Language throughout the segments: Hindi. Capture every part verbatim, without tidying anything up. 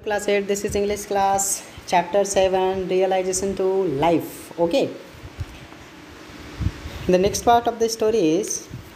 class eight. This is English class, chapter seven, realization to life. Okay. The next part of the story is,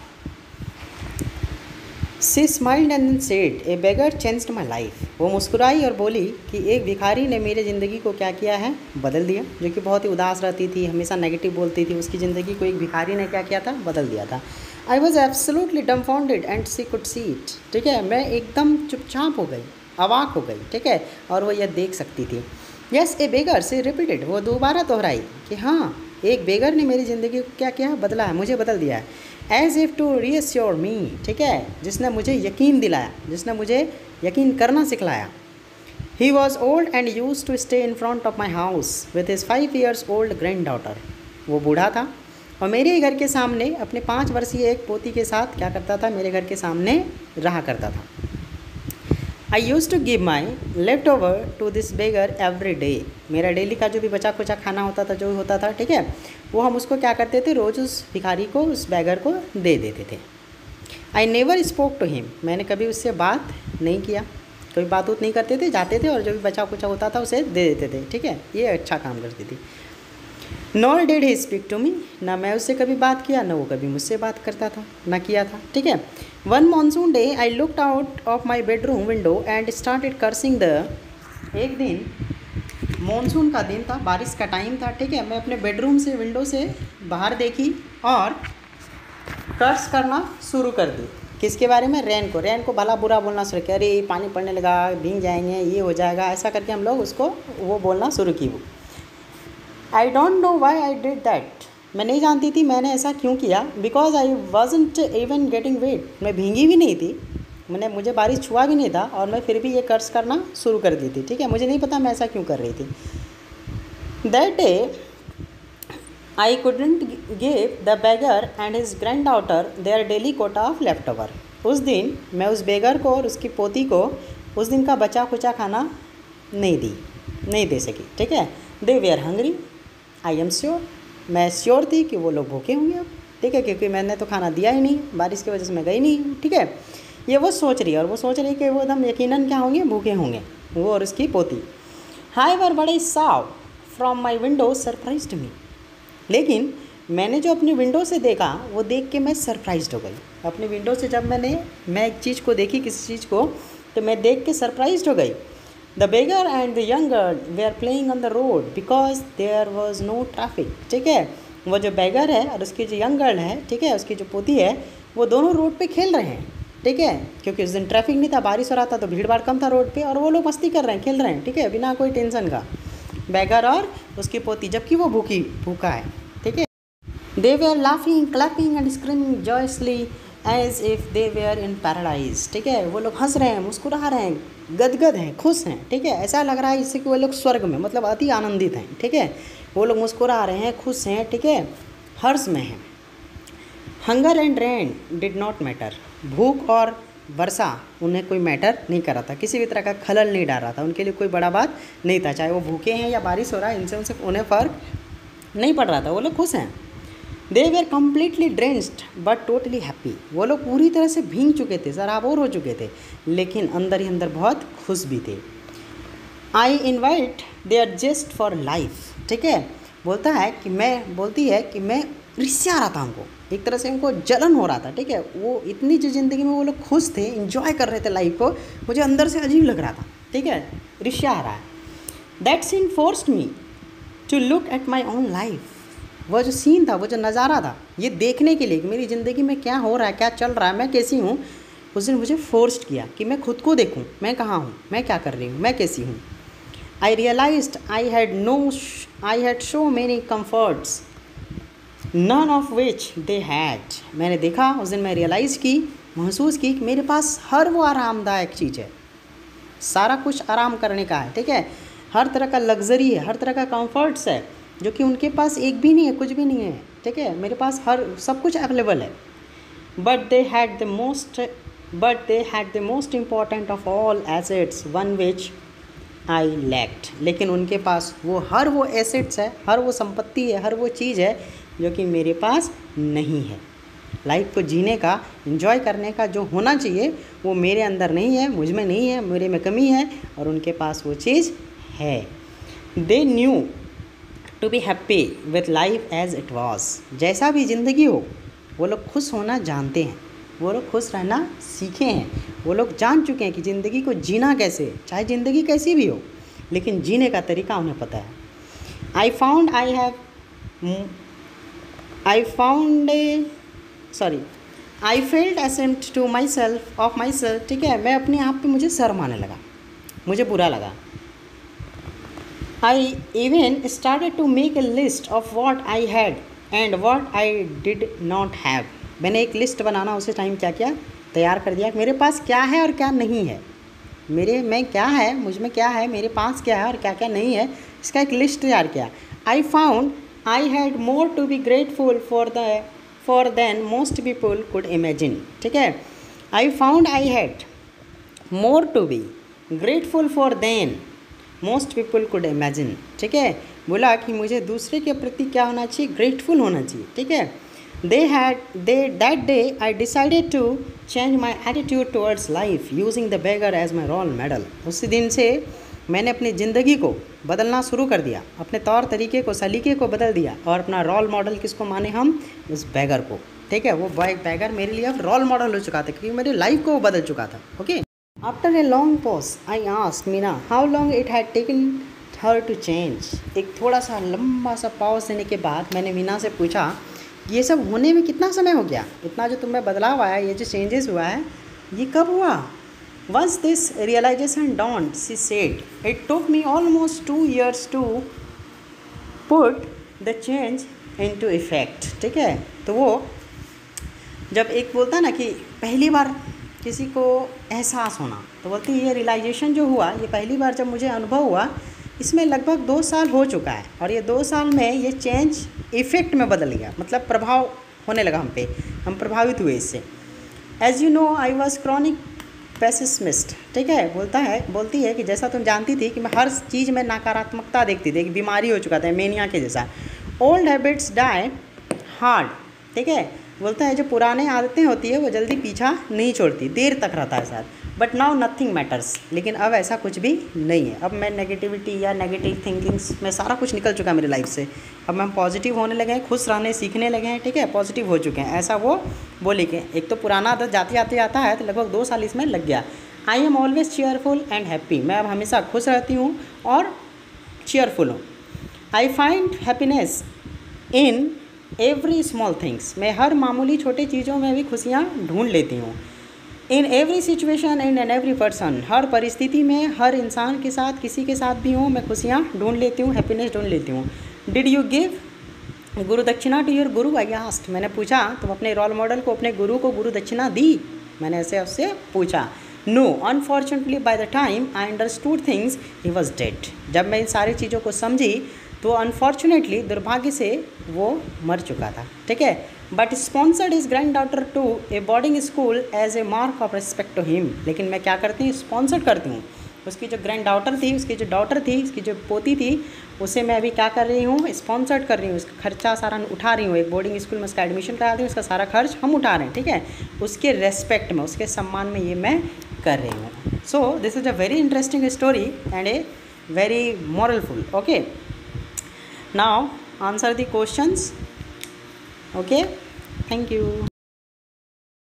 she smiled and then said, a beggar changed my life. वो मुस्कुराई और बोली कि एक भिखारी ने मेरे ज़िंदगी को क्या किया है, बदल दिया। जो कि बहुत ही उदास रहती थी, हमेशा नेगेटिव बोलती थी, उसकी ज़िंदगी को एक भिखारी ने क्या किया था, बदल दिया था। I was absolutely dumbfounded and she could see it. ठीक है, मैं एकदम चुपचाप हो गई, अवाक हो गई। ठीक है, और वो यह देख सकती थी। यस ए बेगर से रिपीटेड, वो दोबारा दोहराई कि हाँ, एक बेगर ने मेरी ज़िंदगी को क्या किया, बदला है, मुझे बदल दिया है। As if to reassure me, ठीक है, जिसने मुझे यकीन दिलाया, जिसने मुझे यकीन करना सिखलाया। He was old and used to stay in front of my house with his five years old granddaughter. वो बूढ़ा था और मेरे ही घर के सामने अपने पाँच वर्षीय एक पोती के साथ क्या करता था, मेरे घर के सामने रहा करता था। I used to give my leftover to this beggar every day. मेरा डेली का जो भी बचा खुचा खाना होता था, जो भी होता था, ठीक है, वो हम उसको क्या करते थे, रोज़ उस भिखारी को, उस बेगर को दे देते थे। I never spoke to him, मैंने कभी उससे बात नहीं किया, कोई बात उत नहीं करते थे, जाते थे और जो भी बचा खुचा होता था उसे दे देते थे। ठीक है, ये अच्छा काम करती थी। Nor did he speak to me, ना मैं उससे कभी बात किया, ना वो कभी मुझसे बात करता था, ना किया था। ठीक है। One monsoon day I looked out of my bedroom window and started cursing the. एक दिन मानसून का दिन था, बारिश का टाइम था। ठीक है, मैं अपने बेडरूम से, विंडो से बाहर देखी और कर्स करना शुरू कर दी। किसके बारे में? रैन को। रैन को भला बुरा बोलना शुरू किया, अरे पानी पड़ने लगा, भीग जाएंगे, ये हो जाएगा, ऐसा करके हम लोग उसको वो बोलना शुरू की। वो I don't know why I did that, मैं नहीं जानती थी मैंने ऐसा क्यों किया। Because I wasn't even getting wet, मैं भींगी भी नहीं थी, मैंने मुझे बारिश छुआ भी नहीं था और मैं फिर भी ये कर्स करना शुरू कर दी थी। ठीक है, मुझे नहीं पता मैं ऐसा क्यों कर रही थी। That day I couldn't give the beggar and his granddaughter their daily quota of leftover. उस दिन मैं उस बेगर को और उसकी पोती को उस दिन का बचा खुचा खाना नहीं दी, नहीं दे सकी। ठीक है, they were hungry, I am sure, मैं श्योर थी कि वो लोग भूखे होंगे अब। ठीक है, क्योंकि मैंने तो खाना दिया ही नहीं, बारिश की वजह से मैं गई नहीं। ठीक है, ये वो सोच रही है और वो सोच रही है कि वो एकदम यकीनन क्या होंगे, भूखे होंगे, वो और उसकी पोती। हाई वर बड़े saw from my window surprised me, लेकिन मैंने जो अपनी विंडो से देखा वो देख के मैं सरप्राइज्ड हो गई। अपनी विंडो से जब मैंने मैं एक चीज़ को देखी, किसी चीज़ को, तो मैं देख के सरप्राइज्ड हो गई। The beggar and the young girl were playing on the road because there was no traffic. ठीक है, वो जो बेगर है और उसकी जो यंग गर्ल है, ठीक है, उसकी जो पोती है, वो दोनों रोड पे खेल रहे हैं। ठीक है, क्योंकि उस दिन ट्रैफिक नहीं था, बारिश हो रहा था, तो भीड़ भाड़ कम था रोड पे और वो लोग मस्ती कर रहे हैं, खेल रहे हैं। ठीक है, बिना कोई टेंशन का, बेगर और उसकी पोती, जबकि वो भूखी भूखा है। ठीक है, they were laughing, clapping and screaming joyously as if they were in paradise. ठीक है, वो लोग हंस रहे हैं, मुस्कुरा रहे हैं, गदगद हैं, खुश हैं। ठीक है, ऐसा लग रहा है इससे कि वो लोग स्वर्ग में, मतलब अति आनंदित हैं। ठीक है, वो लोग मुस्कुरा रहे हैं, खुश हैं। ठीक है, हर्ष में हैं। Hunger and rain did not matter, भूख और वर्षा उन्हें कोई मैटर नहीं कर रहा था, किसी भी तरह का खलल नहीं डाल रहा था, उनके लिए कोई बड़ा बात नहीं था। चाहे वो भूखे हैं या बारिश हो रहा है, इनसे उनसे उन्हें फ़र्क नहीं पड़ रहा था, वो लोग खुश हैं। They were completely drenched but totally happy, वो लोग पूरी तरह से भीग चुके थे, सराबोर हो चुके थे, लेकिन अंदर ही अंदर बहुत खुश भी थे। I invite their zest for life. ठीक है, बोलता है कि मैं बोलती है कि मैं रिश्या रहा था, हमको एक तरह से उनको जलन हो रहा था। ठीक है, वो इतनी जो ज़िंदगी में वो लोग खुश थे, इंजॉय कर रहे थे लाइफ को, मुझे अंदर से अजीब लग रहा था। ठीक है, रिश्या आ रहा है। That scene forced me to look at my own life, वो जो सीन था, वो जो नज़ारा था, ये देखने के लिए कि मेरी ज़िंदगी में क्या हो रहा है, क्या चल रहा है, मैं कैसी हूँ, उस दिन मुझे फोर्स्ड किया कि मैं खुद को देखूँ, मैं कहाँ हूँ, मैं क्या कर रही हूँ, मैं कैसी हूँ। I realised I had no I had so many comforts none of which they had. मैंने देखा उस दिन, मैं रियलाइज़ की, महसूस की कि मेरे पास हर वो आरामदायक चीज़ है, सारा कुछ आराम करने का है। ठीक है, हर तरह का लग्जरी है, हर तरह का कम्फर्ट्स है, जो कि उनके पास एक भी नहीं है, कुछ भी नहीं है। ठीक है, मेरे पास हर सब कुछ अवेलेबल है। But they had the most but they had the most important of all assets one which I lacked, लेकिन उनके पास वो हर वो एसेट्स है, हर वो संपत्ति है, हर वो चीज़ है जो कि मेरे पास नहीं है। लाइफ को जीने का, एंजॉय करने का जो होना चाहिए वो मेरे अंदर नहीं है, मुझ में नहीं है, मेरे में कमी है और उनके पास वो चीज़ है। They knew to be happy with life as it was. जैसा भी ज़िंदगी हो वो लोग खुश होना जानते हैं, वो लोग खुश रहना सीखे हैं, वो लोग जान चुके हैं कि ज़िंदगी को जीना कैसे, चाहे ज़िंदगी कैसी भी हो लेकिन जीने का तरीका उन्हें पता है। I found I have I found sorry I felt ashamed to myself of myself. ठीक है, मैं अपने आप पे मुझे शर्म आने लगा, मुझे बुरा लगा। I even started to make a list of what I had and what I did not have. मैंने एक लिस्ट बनाना उसे टाइम क्या क्या तैयार कर दिया, मेरे पास क्या है और क्या नहीं है, मेरे में क्या है, मुझ में क्या है, मेरे पास क्या है और क्या क्या नहीं है, इसका एक लिस्ट तैयार किया। I found I had more to be grateful for the for than most people could imagine. ठीक है, I found I had more to be grateful for than most people could imagine. ठीक है, बोला कि मुझे दूसरे के प्रति क्या होना चाहिए, ग्रेटफुल होना चाहिए। ठीक है, they had they that day I decided to change my attitude towards life using the beggar as my role model. उसी दिन से मैंने अपनी ज़िंदगी को बदलना शुरू कर दिया, अपने तौर तरीके को, सलीके को बदल दिया और अपना रोल मॉडल किसको माने हम, उस बैगर को। ठीक है, वो बैगर मेरे लिए अब रोल मॉडल हो चुका था क्योंकि मेरी लाइफ को वो बदल चुका था। Okay, after a long pause I asked Meena how long it had taken her to change. एक थोड़ा सा लंबा सा पॉज देने के बाद मैंने मीना से पूछा ये सब होने में कितना समय हो गया, इतना जो तुम्हें बदलाव आया, ये जो चेंजेस हुआ है ये कब हुआ। Once this realization dawned, she said, it took me almost two years to put the change into effect। ठीक है, तो वो जब एक बोलता ना कि पहली बार किसी को एहसास होना, तो बोलती ये रियलाइजेशन जो हुआ, ये पहली बार जब मुझे अनुभव हुआ, इसमें लगभग दो साल हो चुका है और ये दो साल में ये चेंज इफ़ेक्ट में बदल गया, मतलब प्रभाव होने लगा हम पे, हम प्रभावित हुए इससे। As you know I was chronic pessimist. ठीक है, बोलता है बोलती है कि जैसा तुम जानती थी कि मैं हर चीज़ में नकारात्मकता देखती थी, एक बीमारी हो चुका था, मेनिया के जैसा। Old habits die hard. ठीक है, बोलता है जो पुराने आदतें होती है वो जल्दी पीछा नहीं छोड़ती, देर तक रहता है साथ। But now nothing matters. लेकिन अब ऐसा कुछ भी नहीं है, अब मैं नेगेटिविटी या नेगेटिव थिंकिंग्स में सारा कुछ निकल चुका है मेरी लाइफ से। अब हम पॉजिटिव होने लगे हैं, खुश रहने सीखने लगे हैं। ठीक है, पॉजिटिव हो चुके हैं, ऐसा वो बोले कि एक तो पुराना आदत जाते जाते आता है तो लगभग दो साल इसमें लग गया। I am always cheerful and happy. मैं अब हमेशा खुश रहती हूँ और चेयरफुल हूँ। I find happiness in every small things. मैं हर मामूली छोटी चीज़ों में भी खुशियाँ ढूंढ लेती हूँ। In every situation in an every person. हर परिस्थिति में, हर इंसान के साथ, किसी के साथ भी हूँ, मैं खुशियाँ ढूंढ लेती हूँ, हैप्पीनेस ढूंढ लेती हूँ। डिड यू गिव गुरु दक्षिणा to your Guru I asked. मैंने पूछा तुम अपने रोल मॉडल को, अपने गुरु को गुरु दक्षिणा दी? मैंने ऐसे उससे पूछा। No unfortunately by the time I understood things he was dead. जब मैं इन सारी चीज़ों को समझी तो अनफॉर्चुनेटली, दुर्भाग्य से, वो मर चुका था। ठीक है, but sponsored his granddaughter to a boarding school as a mark of respect to him. लेकिन मैं क्या करती हूँ, स्पॉन्सर्ड करती हूँ। उसकी जो ग्रैंड डॉटर थी, उसकी जो डॉटर थी, उसकी जो पोती थी, उसे मैं अभी क्या कर रही हूँ, स्पॉन्सर्ड कर रही हूँ। उसका खर्चा सारा उठा रही हूँ। एक बोर्डिंग स्कूल में उसका एडमिशन करा दी, उसका सारा खर्च हम उठा रहे हैं। ठीक है, उसके रेस्पेक्ट में, उसके सम्मान में ये मैं कर रही हूँ। So this is a very interesting story and a very moralful. Okay, now answer the questions. Okay, thank you.